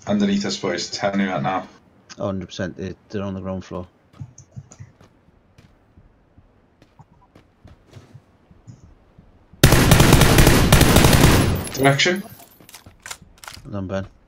underneath us, boys. Telling you that now. 100%. They're on the ground floor. Direction. Well done, Ben.